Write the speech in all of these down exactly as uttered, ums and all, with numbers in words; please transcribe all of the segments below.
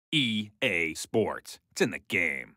E A Sports. It's in the game.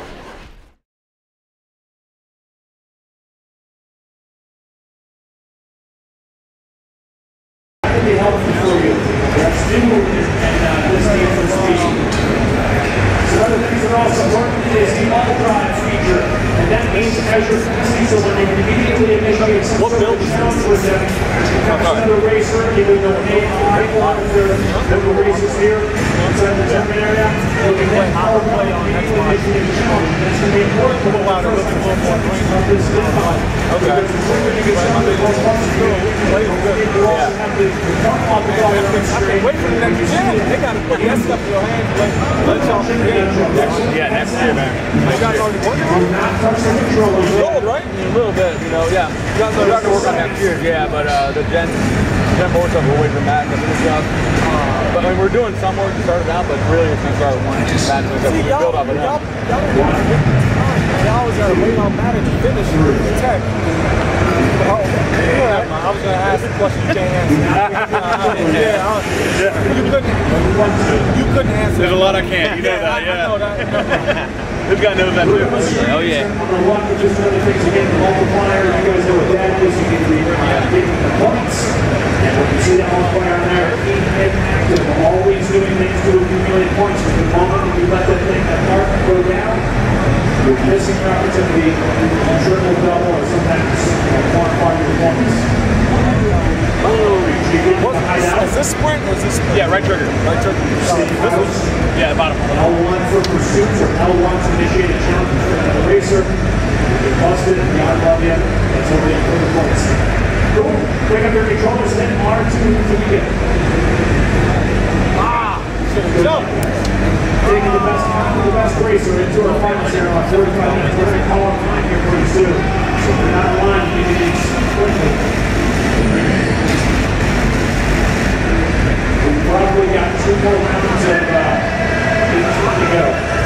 Can be helpful for you. That's new and uh, this demonstration. Some other things that are also important is the all-drive feature, and that means as you're passing, so when they immediately initiate some sort of challenge with them, have another racer, either go A I or if there are racers here inside the tournament area, they can then power play on immediately initiate a challenge. That's going to be important for the first of this deadline. Okay. Because the quicker you get some of the most points to go, you also have the wait for the next year. They got to put that stuff in your hands. Let's all Yeah, next year, man. You guys already working on it? You're old, right? A little bit, you know, yeah. You guys are starting to work on next year, yeah, but uh, the Gen Gen four stuff, we're waiting for Matt to finish up. Uh, but I mean, we're doing some work to start it out, but really it's going to start with one. Matt to build up and up. Y'all always got to wait on Matt to finish the tech. Oh, yeah, I was going to ask a question you can't answer. yeah, I was, you, couldn't, you couldn't answer. There's a lot I can't, you know yeah, that, yeah. I know that. This guy knows that too. Oh, yeah. Number one, just another thing to get the multiplier. You guys know what that is. You get the, uh, getting the points. And when you see that multiplier on there, keep it active. Always doing things to accumulate points. Because the moment that you let that thing, that mark go down, you're missing your opportunity to triple, double, or sometimes quantify your points. What, is this sprint or is this sprint? Yeah, right trigger. Right trigger. This was, yeah, bottom. L one for pursuits or L one to initiate a challenge for another racer. You're busted, God love you. That's over there for the points. Cool. Bring up your controllers, then R two to begin. Ah! Jump! Taking the best the best racer into our finals here on forty-five minutes. We're going to call on time here pretty soon. So if you're not online, you need to be quickly. We've probably got two more rounds of uh, eighteen to go.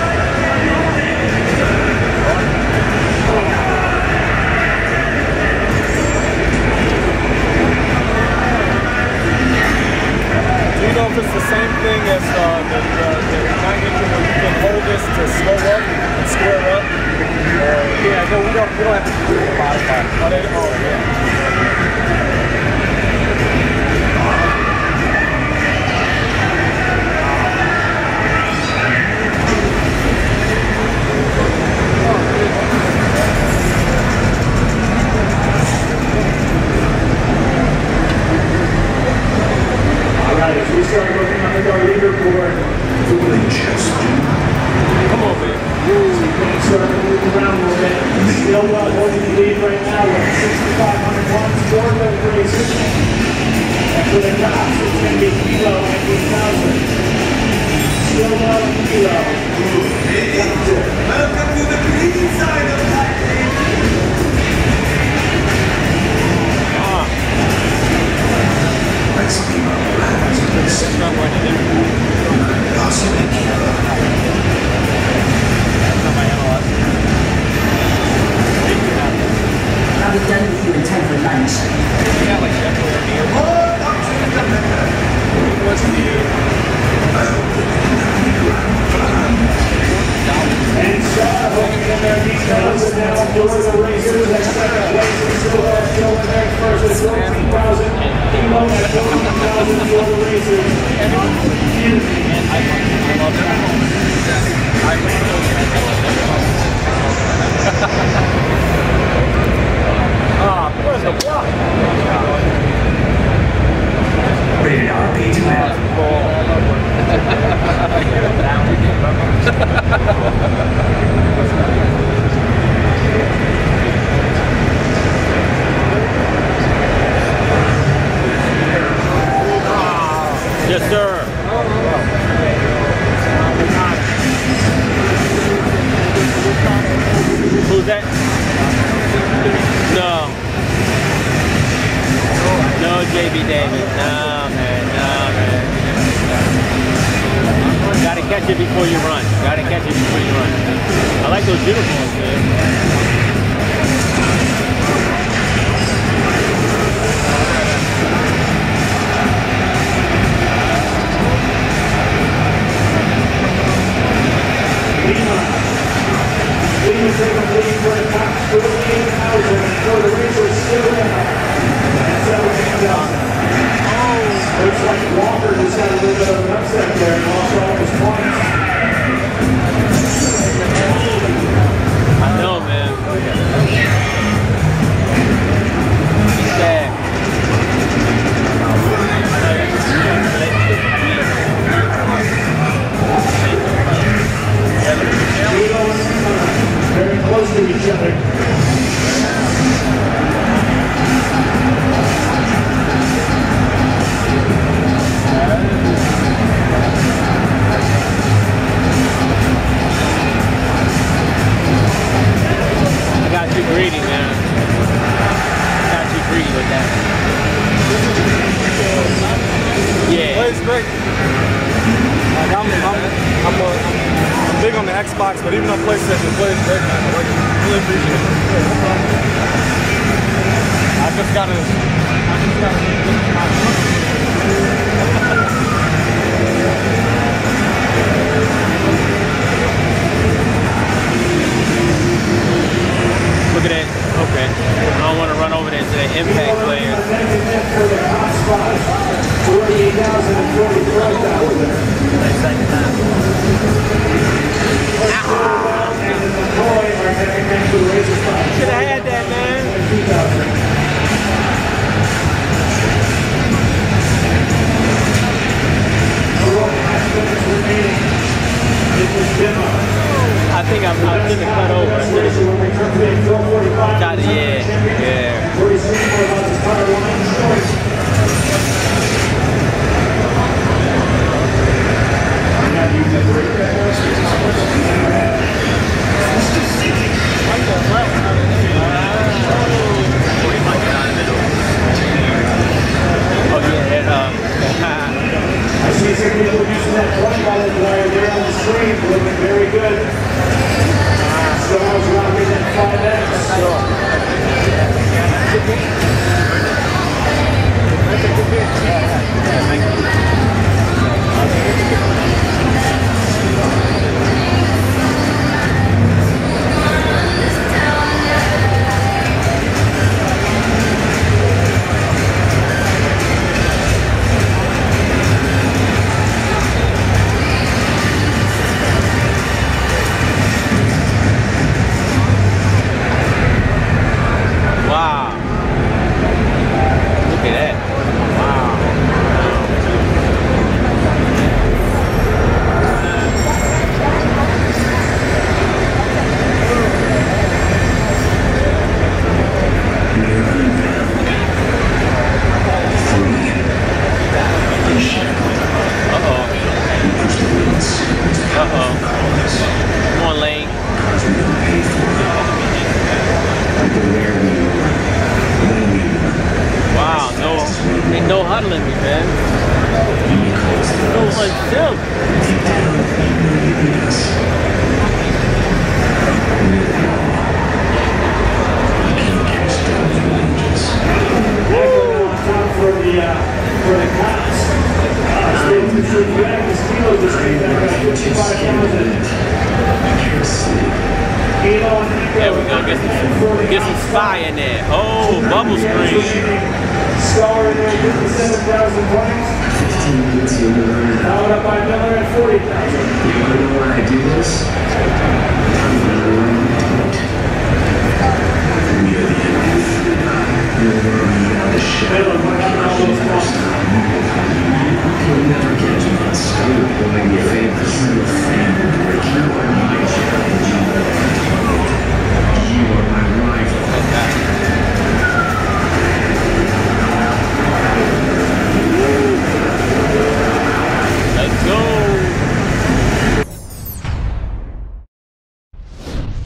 Do you know if it's the same thing as uh, the, the, the nine inch where you can hold this to slow up and square up? Or, yeah, no, we don't, we don't have to do it modify. Oh, they, oh, yeah. Alright, so we start looking at our leaderboard. Come on, man. Things start to move around a little bit. Still uh, holding the lead right now with sixty-five hundred points for the races. And for the tops, it's going to be Kilo at eight thousand. Still well in Kilo. Welcome to the green side of life. Let's be my plans to listen. Possibly I'll be done with you in time for lunch. And Shaw looking in their details and now doing the racers. That's second place and still has Joe back first at fourteen thousand. Kilo at fourteen thousand for the racers. Ah, where's the block? rated R P twelve. Yes, sir. Who's that? No. No, J B Davis. No, man. No, man. Gotta catch it before you run. Gotta catch it before you run. I like those uniforms, man. like Walker just had a little bit of an upset there and lost all of his points. I know, man. He's sad. Very close to each other. I got too greedy, man. I got too greedy with that. Yeah. Plays great. Like I'm, I'm, I'm, a, I'm big on the Xbox, but even on PlayStation, it plays great, man. I like it. Really appreciate it. I just gotta, I just gotta. Look at that. Okay. I don't want to run over there to the impact player. Should have had that, man. I think I'm, I'm going to cut over. Got it, yeah, yeah. Oh yeah, that, um, I see some people using that point ball player there on the screen, looking very good. So I was rocking that five X. wow. Look at that. Wow. Uh-oh. Uh-oh. Come on, Lane. Wow, no, ain't no huddling me, man. No unself. For the, uh, for the cops. Uh, State District Dragons Kilo just came back at fifty-five thousand. There we go, get some, get some spy in there. Oh, bubble screen. Scholar in there, fifty-seven thousand points. Followed up by Miller at forty thousand. You wanna know why I do this?